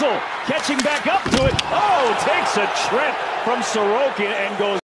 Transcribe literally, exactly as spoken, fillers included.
reversal. Catching back up to it. Oh, takes a trip from Sorokin and goes